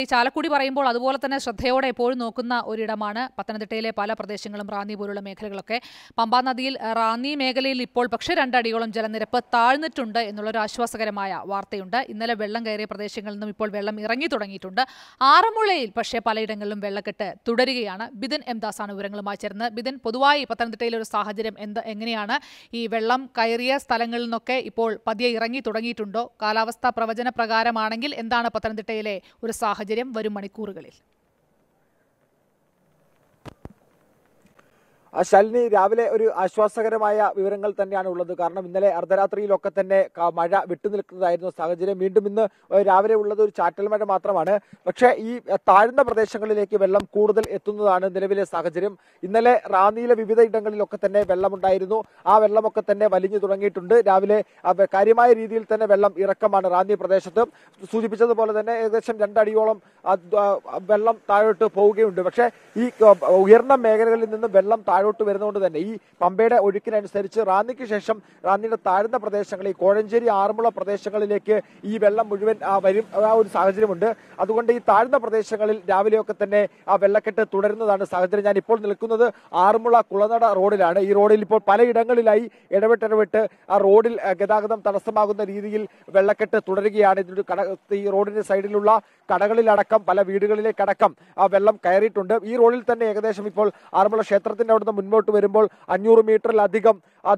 ചാലക്കുടി പറയുമ്പോൾ അതുപോലെ തന്നെ ശ്രദ്ധയോടെ എപ്പോഴും നോക്കുന്ന ഒരിടമാണ് പത്തനംതിട്ടയിലെ പല പ്രദേശങ്ങളും റാന്നി പോലുള്ള മേഖലകളൊക്കെ. പമ്പാ നദിയിൽ റാന്നി മേഖലയിൽ ഇപ്പോൾ പക്ഷേ 2 അടിയോളം ജലനിരപ്പ് താഴ്ന്നിട്ടുണ്ട് എന്നുള്ളൊരു ആശ്വാസകരമായ വാർത്തയുണ്ട്. ഇന്നലെ വെള്ളം കയറിയ പ്രദേശങ്ങളിൽ നിന്നും ഇപ്പോൾ വെള്ളം ഇറങ്ങി തുടങ്ങിയിട്ടുണ്ട്. ആറന്മുളയിൽ പക്ഷേ പലയിടങ്ങളിലും വെള്ളക്കെട്ട് തുടരുകയാണ്. ബിദിൻ എം ദാസാണ് വിവരങ്ങളുമായി ചേർന്നത്. ബിദിൻ, പൊതുവായി പത്തനംതിട്ടയിലെ ഒരു സാഹചര്യം എങ്ങനെയാണ്? ഈ വെള്ളം കയറിയ സ്ഥലങ്ങളിൽ നിന്നൊക്കെ ഇപ്പോൾ പതിയെ ഇറങ്ങി തുടങ്ങിയിട്ടുണ്ടോ? കാലാവസ്ഥാ പ്രവചന പ്രകാരമാണെങ്കിൽ എന്താണ് പത്തനംതിട്ടയിലെ ഒരു സാഹചര്യം വരും മണിക്കൂറുകളിൽ? ശാലിനി, രാവിലെ ഒരു ആശ്വാസകരമായ വിവരങ്ങൾ തന്നെയാണ് ഉള്ളത്. കാരണം ഇന്നലെ അർദ്ധരാത്രിയിലൊക്കെ തന്നെ മഴ വിട്ടുനിൽക്കുന്നതായിരുന്നു സാഹചര്യം. വീണ്ടും ഇന്ന് രാവിലെ ഉള്ളത് ഒരു ചാറ്റൽ മഴ മാത്രമാണ്. പക്ഷേ ഈ താഴ്ന്ന പ്രദേശങ്ങളിലേക്ക് വെള്ളം കൂടുതൽ എത്തുന്നതാണ് നിലവിലെ സാഹചര്യം. ഇന്നലെ റാന്നിയിലെ വിവിധ ഇടങ്ങളിലൊക്കെ തന്നെ വെള്ളമുണ്ടായിരുന്നു. ആ വെള്ളമൊക്കെ തന്നെ വലിഞ്ഞു തുടങ്ങിയിട്ടുണ്ട്. രാവിലെ കാര്യമായ രീതിയിൽ തന്നെ വെള്ളം ഇറക്കമാണ് റാന്നി പ്രദേശത്ത്. സൂചിപ്പിച്ചതുപോലെ തന്നെ ഏകദേശം 2 അടിയോളം വെള്ളം താഴോട്ട് പോവുകയുണ്ട്. പക്ഷേ ഈ ഉയർന്ന മേഖലകളിൽ നിന്ന് വെള്ളം താഴോട്ട് വരുന്നതുകൊണ്ട് തന്നെ ഈ പമ്പയുടെ ഒഴുക്കിനനുസരിച്ച് റാന്നിക്ക് ശേഷം റാന്നിയുടെ താഴ്ന്ന പ്രദേശങ്ങളിൽ കോഴഞ്ചേരി ആറന്മുള പ്രദേശങ്ങളിലേക്ക് ഈ വെള്ളം മുഴുവൻ വരും ഒരു സാഹചര്യമുണ്ട്. അതുകൊണ്ട് ഈ താഴ്ന്ന പ്രദേശങ്ങളിൽ രാവിലെയൊക്കെ തന്നെ ആ വെള്ളക്കെട്ട് തുടരുന്നതാണ് സാഹചര്യം. ഞാൻ ഇപ്പോൾ നിൽക്കുന്നത് ആറന്മുള കുളനട റോഡിലാണ്. ഈ റോഡിൽ ഇപ്പോൾ പലയിടങ്ങളിലായി ഇടവിട്ട് ആ റോഡിൽ ഗതാഗതം തടസ്സമാകുന്ന രീതിയിൽ വെള്ളക്കെട്ട് തുടരുകയാണ്. ഈ റോഡിന്റെ സൈഡിലുള്ള കടകളിലടക്കം പല വീടുകളിലേക്കടക്കം ആ വെള്ളം കയറിയിട്ടുണ്ട്. ഈ റോഡിൽ തന്നെ ഏകദേശം ഇപ്പോൾ ആറന്മുള ക്ഷേത്രത്തിന്റെ അവിടുന്ന് മുൻപോട്ട് വരുമ്പോൾ 500 മീറ്ററിലധികം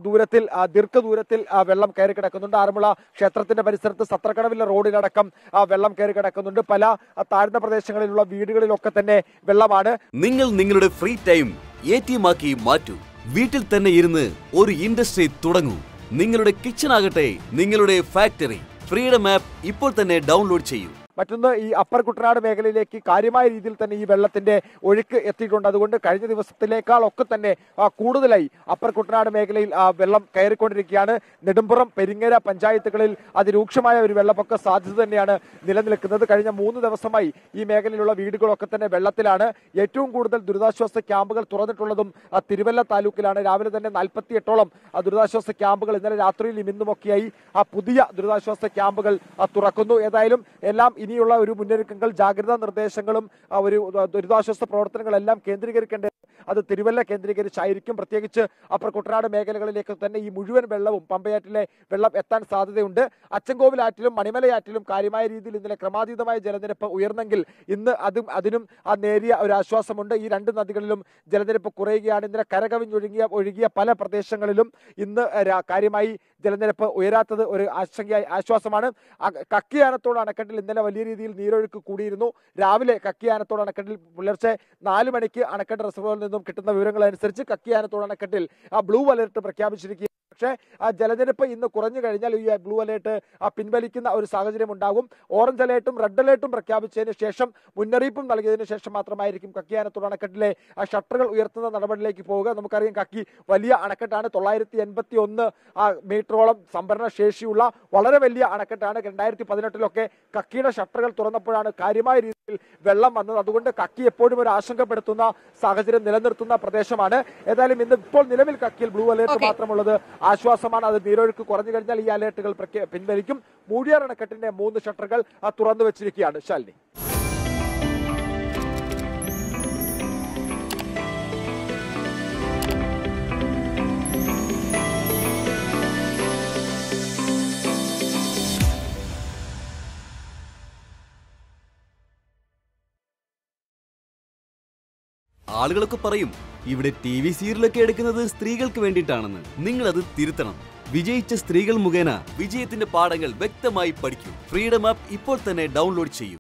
ദീർഘദൂരത്തിൽ വെള്ളം കയറി കിടക്കുന്നുണ്ട്. ആറന്മുള ക്ഷേത്രത്തിന്റെ പരിസരത്ത് സത്രക്കടവിലെ റോഡിലടക്കം വെള്ളം കയറി കിടക്കുന്നുണ്ട്. പല താഴ്ന്ന പ്രദേശങ്ങളിലുള്ള വീടുകളിലൊക്കെ തന്നെ വെള്ളമാണ്. നിങ്ങൾ നിങ്ങളുടെ ഫ്രീ ടൈം ATM ആക്കി മാറ്റൂ. വീട്ടിൽ തന്നെ ഇരുന്ന് ഒരു ഇൻഡസ്ട്രി തുടങ്ങൂ. നിങ്ങളുടെ കിച്ചൺ ആകട്ടെ നിങ്ങളുടെ ഫാക്ടറി. ഫ്രീഡം ആപ്പ് ഇപ്പോൾ തന്നെ ഡൗൺലോഡ് ചെയ്യൂ. മറ്റൊന്ന്, ഈ അപ്പർ കുട്ടനാട് മേഖലയിലേക്ക് കാര്യമായ രീതിയിൽ തന്നെ ഈ വെള്ളത്തിന്റെ ഒഴുക്ക് എത്തിയിട്ടുണ്ട്. അതുകൊണ്ട് കഴിഞ്ഞ ദിവസത്തിലേക്കാൾ ഒക്കെ തന്നെ കൂടുതലായി അപ്പർ കുട്ടനാട് മേഖലയിൽ വെള്ളം കയറിക്കൊണ്ടിരിക്കുകയാണ്. നെടുമ്പുറം, പെരിങ്ങര പഞ്ചായത്തുകളിൽ അതിരൂക്ഷമായ ഒരു വെള്ളപ്പൊക്ക സാധ്യത തന്നെയാണ് നിലനിൽക്കുന്നത്. കഴിഞ്ഞ 3 ദിവസമായി ഈ മേഖലയിലുള്ള വീടുകളൊക്കെ തന്നെ വെള്ളത്തിലാണ്. ഏറ്റവും കൂടുതൽ ദുരിതാശ്വാസ ക്യാമ്പുകൾ തുറന്നിട്ടുള്ളതും തിരുവല്ല താലൂക്കിലാണ്. രാവിലെ തന്നെ 48ഓളം ദുരിതാശ്വാസ ക്യാമ്പുകൾ ഇന്നലെ രാത്രിയിലും ഇന്നുമൊക്കെയായി പുതിയ ദുരിതാശ്വാസ ക്യാമ്പുകൾ തുറക്കുന്നു. ഏതായാലും എല്ലാം ഇനിയുള്ള ഒരു മുന്നൊരുക്കങ്ങൾ, ജാഗ്രതാ നിർദ്ദേശങ്ങളും ഒരു ദുരിതാശ്വാസ പ്രവർത്തനങ്ങളെല്ലാം കേന്ദ്രീകരിക്കേണ്ടത് അത് തിരുവല്ല കേന്ദ്രീകരിച്ചായിരിക്കും. പ്രത്യേകിച്ച് അപ്പർ കുട്ടനാട് മേഖലകളിലേക്ക് തന്നെ ഈ മുഴുവൻ വെള്ളവും പമ്പയാറ്റിലെ വെള്ളം എത്താൻ സാധ്യതയുണ്ട്. അച്ചൻകോവിലാറ്റിലും മണിമലയാറ്റിലും കാര്യമായ രീതിയിൽ ഇന്നലെ ക്രമാതീതമായ ജലനിരപ്പ് ഉയർന്നെങ്കിൽ ഇന്ന് അതിനും നേരിയ ഒരു ആശ്വാസമുണ്ട്. ഈ 2 നദികളിലും ജലനിരപ്പ് കുറയുകയാണ്. ഇന്നലെ കരകവിഞ്ഞൊഴുകിയ പല പ്രദേശങ്ങളിലും ഇന്ന് കാര്യമായി ജലനിരപ്പ് ഉയരാത്തത് ഒരു ആശ്വാസമാണ്. കക്കിയാനത്തോട് അണക്കെട്ടിൽ ഇന്നലെ വലിയ രീതിയിൽ നീരൊഴുക്ക് കൂടിയിരുന്നു. രാവിലെ കക്കിയാനത്തോട് അണക്കെട്ടിൽ പുലർച്ചെ 4 മണിക്ക് അണക്കെട്ട് റിസർവറിൽ നിന്നും കിട്ടുന്ന വിവരങ്ങൾ അനുസരിച്ച് കക്കിയാനത്തോട് അണക്കെട്ടിൽ ബ്ലൂ അലർട്ട് പ്രഖ്യാപിച്ചിരിക്കുകയാണ്. പക്ഷേ ജലനിരപ്പ് ഇന്ന് കുറഞ്ഞു കഴിഞ്ഞാൽ ഈ ബ്ലൂ അലേർട്ട് പിൻവലിക്കുന്ന ഒരു സാഹചര്യം ഉണ്ടാകും. ഓറഞ്ച് അലേർട്ടും റെഡ് അലേർട്ടും പ്രഖ്യാപിച്ചതിന് ശേഷം മുന്നറിയിപ്പും നൽകിയതിനു ശേഷം മാത്രമായിരിക്കും കക്കിയാനത്തോട് അണക്കെട്ടിലെ ഷട്ടറുകൾ ഉയർത്തുന്ന നടപടിയിലേക്ക് പോവുക. നമുക്കറിയാം, കക്കി വലിയ അണക്കെട്ടാണ്. 981 മീറ്ററോളം സംഭരണ ശേഷിയുള്ള വളരെ വലിയ അണക്കെട്ടാണ്. 2018 കക്കിയുടെ ഷട്ടറുകൾ തുറന്നപ്പോഴാണ് കാര്യമായ രീതിയിൽ വെള്ളം വന്നത്. അതുകൊണ്ട് കക്കി എപ്പോഴും ഒരു ആശങ്കപ്പെടുത്തുന്ന സാഹചര്യം നിലനിർത്തുന്ന പ്രദേശമാണ്. ഏതായാലും ഇപ്പോൾ നിലവിൽ കക്കിയിൽ ബ്ലൂ അലേർട്ട് മാത്രമുള്ളത് ആശ്വാസമാണ്. അത് നീരൊഴുക്ക് കുറഞ്ഞു കഴിഞ്ഞാൽ ഈ അലേർട്ടുകൾ പിൻവലിക്കും. മൂഴിയാർ അണക്കെട്ടിന്റെ 3 ഷട്ടറുകൾ തുറന്നു വെച്ചിരിക്കുകയാണ്. ശാലിനി, ആളുകളൊക്കെ പറയും ഇവിടെ TV സീരിയലൊക്കെ എടുക്കുന്നത് സ്ത്രീകൾക്ക് വേണ്ടിയിട്ടാണെന്ന്. നിങ്ങളത് തിരുത്തണം. വിജയിച്ച സ്ത്രീകൾ മുഖേന വിജയത്തിന്റെ പാഠങ്ങൾ വ്യക്തമായി പഠിക്കൂ. ഫ്രീഡം ആപ്പ് ഇപ്പോൾ തന്നെ ഡൗൺലോഡ് ചെയ്യൂ.